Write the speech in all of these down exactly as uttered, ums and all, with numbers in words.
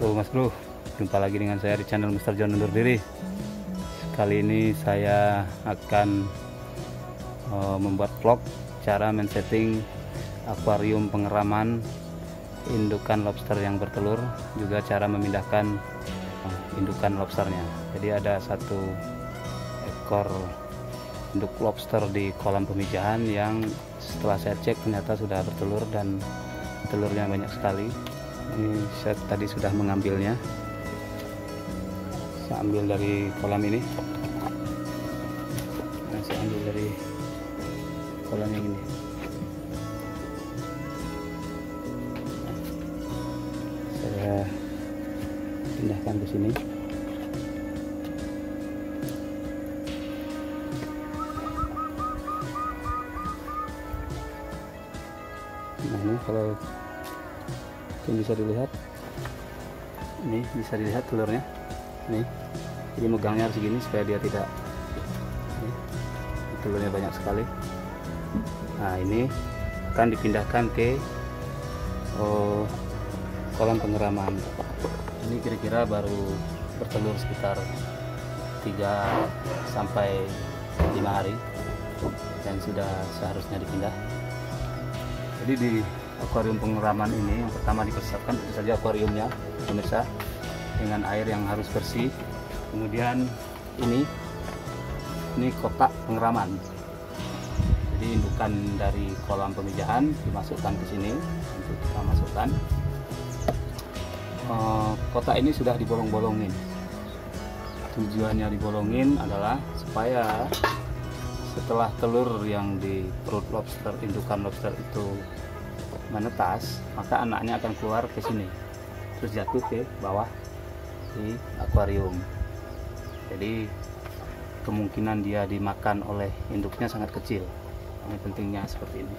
wabarakatuh, Mas Bro. Jumpa lagi dengan saya di channel Mister John undur diri. Kali ini saya akan uh, membuat vlog cara men-setting akuarium pengeraman indukan lobster yang bertelur, juga cara memindahkan uh, indukan lobsternya. Jadi ada satu ekor induk lobster di kolam pemijahan yang setelah saya cek ternyata sudah bertelur dan telurnya banyak sekali. Ini saya tadi sudah mengambilnya. Saya ambil dari kolam ini. Nah, saya ambil dari kolam yang ini. Nah, saya pindahkan ke sini. Nah, ini kalau yang bisa dilihat, ini bisa dilihat telurnya. Nih, jadi megangnya harus segini supaya dia tidak, ini, telurnya banyak sekali. Nah, ini akan dipindahkan ke oh, kolam pengeraman. Ini kira-kira baru bertelur sekitar tiga sampai lima hari dan sudah seharusnya dipindah. Jadi di akuarium pengeraman ini yang pertama dipersiapkan tentu saja akuariumnya, pemirsa, dengan air yang harus bersih. Kemudian ini ini kotak pengeraman. Jadi indukan dari kolam pemijahan dimasukkan ke sini untuk kita masukkan. Uh, kotak ini sudah dibolong-bolongin. Tujuannya dibolongin adalah supaya setelah telur yang di perut lobster, indukan lobster itu menetas, maka anaknya akan keluar ke sini terus jatuh ke bawah di akuarium. Jadi kemungkinan dia dimakan oleh induknya sangat kecil. Ini pentingnya seperti ini.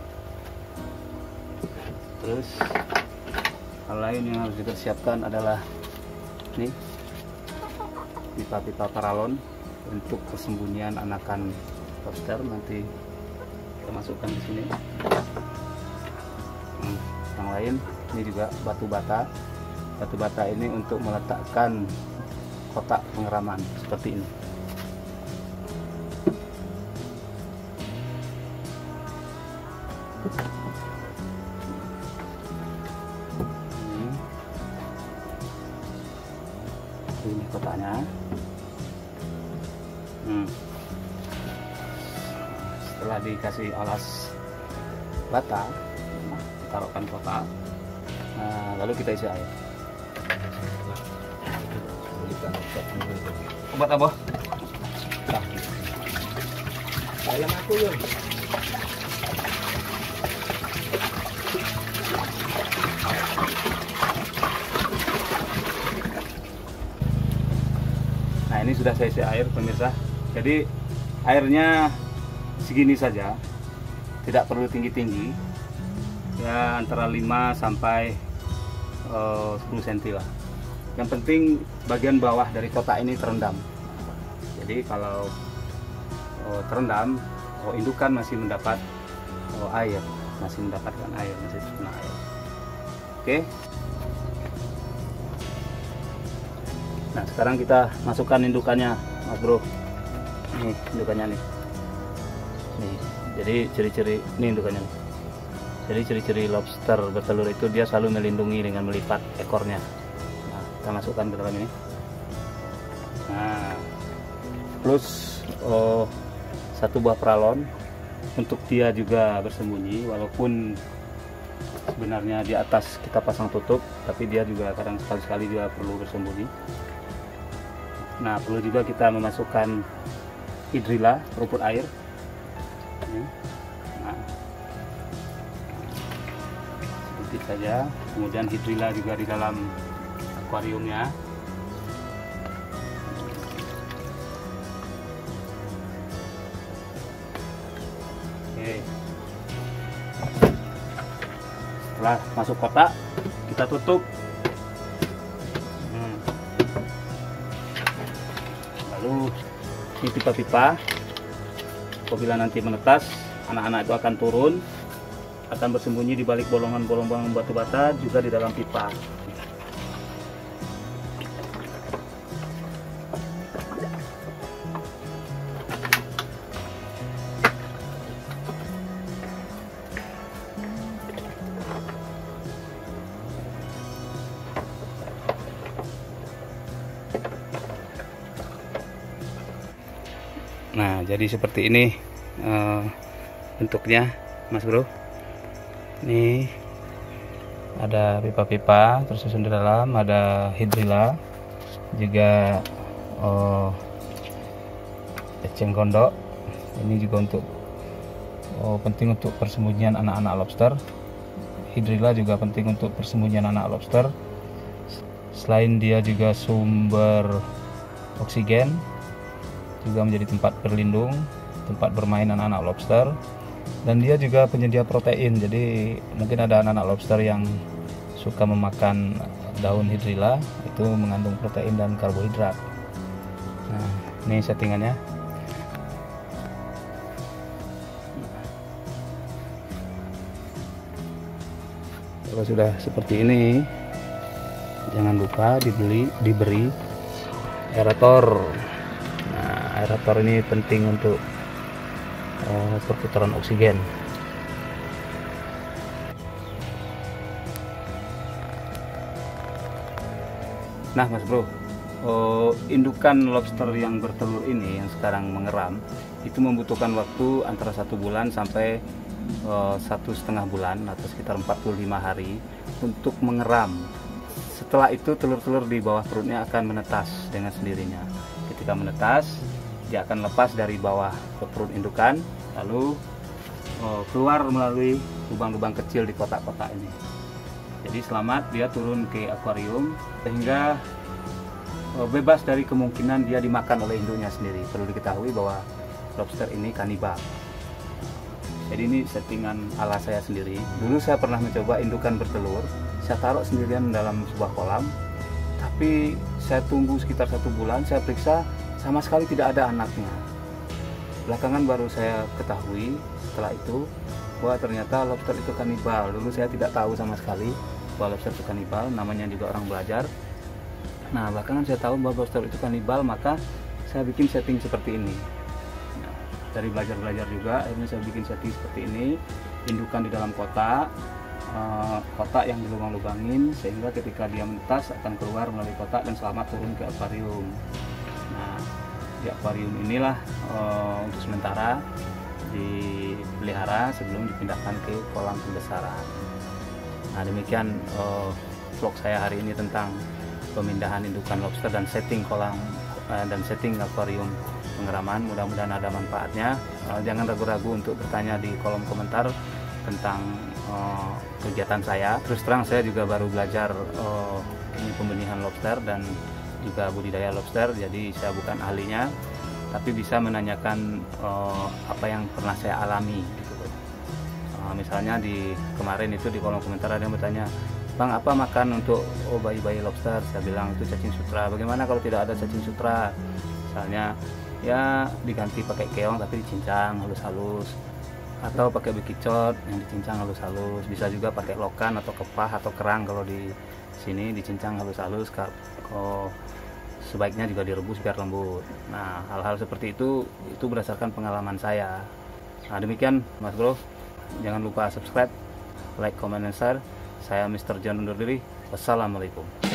Terus hal lain yang harus dipersiapkan adalah ini pipa-pipa paralon untuk persembunyian anakan lobster. Nanti kita masukkan di sini. Hmm, yang lain ini juga batu bata. Batu bata ini untuk meletakkan kotak pengeraman seperti ini. Ini, ini kotaknya. Hmm. Setelah dikasih alas bata, taruhkan kotak. Nah, lalu kita isi air. Obat apa? Nah. Ayam aku yuk. Nah, ini sudah saya isi air, pemirsa. Jadi airnya segini saja, tidak perlu tinggi-tinggi. Ya antara lima sampai uh, sepuluh sentimeter lah. Yang penting bagian bawah dari kotak ini terendam. Jadi kalau oh, terendam, oh, indukan masih mendapat oh, air, masih mendapatkan air, masih terkena air. Oke. Nah, sekarang kita masukkan indukannya, Mas Bro. Nih indukannya nih. Nih, jadi ciri-ciri ini indukannya nih. Jadi ciri-ciri lobster bertelur itu dia selalu melindungi dengan melipat ekornya. Nah, kita masukkan ke dalam ini. Nah, plus oh, satu buah peralon untuk dia juga bersembunyi, walaupun sebenarnya di atas kita pasang tutup, tapi dia juga kadang sekali-sekali juga perlu bersembunyi. Nah, perlu juga kita memasukkan hidrilla, rumput air. Nah, seperti saja. Kemudian hidrilla juga di dalam akuariumnya. Oke. Setelah masuk kotak, kita tutup. Hmm. Lalu ini pipa-pipa. Apabila nanti menetas, anak-anak itu akan turun, akan bersembunyi di balik bolongan-bolongan batu bata, juga di dalam pipa. Nah, jadi seperti ini uh, bentuknya, Mas Bro. Ini ada pipa-pipa tersusun di dalam, ada hidrilla, juga uh, eceng gondok. Ini juga untuk oh, penting untuk persembunyian anak-anak lobster. Hidrilla juga penting untuk persembunyian anak lobster. Selain dia juga sumber oksigen, juga menjadi tempat berlindung, tempat bermain anak-anak lobster, dan dia juga penyedia protein. Jadi mungkin ada anak-anak lobster yang suka memakan daun hidrilla, itu mengandung protein dan karbohidrat. Nah, ini settingannya. Kalau sudah seperti ini, jangan lupa dibeli diberi aerator. Nah, aerator ini penting untuk uh, perputaran oksigen. Nah, Mas Bro, uh, indukan lobster yang bertelur ini yang sekarang mengeram itu membutuhkan waktu antara satu bulan sampai uh, satu setengah bulan atau sekitar empat puluh lima hari untuk mengeram. Setelah itu telur-telur di bawah perutnya akan menetas dengan sendirinya. Ketika menetas, dia akan lepas dari bawah ke perut indukan, lalu oh, keluar melalui lubang-lubang kecil di kotak-kotak ini. Jadi selamat dia turun ke akuarium, sehingga oh, bebas dari kemungkinan dia dimakan oleh induknya sendiri. Perlu diketahui bahwa lobster ini kanibal. Jadi ini settingan ala saya sendiri. Dulu saya pernah mencoba indukan bertelur, saya taruh sendirian dalam sebuah kolam, tapi saya tunggu sekitar satu bulan, saya periksa sama sekali tidak ada anaknya. Belakangan baru saya ketahui setelah itu bahwa ternyata lobster itu kanibal. Dulu saya tidak tahu sama sekali bahwa lobster itu kanibal, namanya juga orang belajar. Nah, belakangan saya tahu bahwa lobster itu kanibal, maka saya bikin setting seperti ini. Nah, dari belajar-belajar juga, akhirnya saya bikin setting seperti ini, indukan di dalam kotak, uh, kotak yang dilubang-lubangin, sehingga ketika dia menetas akan keluar melalui kotak dan selamat turun ke akuarium. Nah, di akuarium inilah uh, untuk sementara dipelihara sebelum dipindahkan ke kolam pembesaran. Nah, demikian uh, vlog saya hari ini tentang pemindahan indukan lobster dan setting kolam uh, dan setting akuarium pengeraman. Mudah-mudahan ada manfaatnya. Uh, jangan ragu-ragu untuk bertanya di kolom komentar tentang uh, kegiatan saya. Terus terang saya juga baru belajar uh, ini pembenihan lobster dan juga budidaya lobster, jadi saya bukan ahlinya, tapi bisa menanyakan uh, apa yang pernah saya alami gitu. Uh, misalnya di kemarin itu di kolom komentar ada yang bertanya, "Bang, apa makan untuk oh, bayi-bayi lobster?" Saya bilang itu cacing sutra. Bagaimana kalau tidak ada cacing sutra? Misalnya ya diganti pakai keong tapi dicincang halus-halus, atau pakai bekicot yang dicincang halus-halus. Bisa juga pakai lokan atau kepah atau kerang, kalau di sini dicincang halus-halus. Kalau sebaiknya juga direbus biar lembut. Nah, hal-hal seperti itu itu berdasarkan pengalaman saya. Nah, demikian Mas Bro, jangan lupa subscribe, like, comment, dan share. Saya Mister John undur diri. Wassalamualaikum.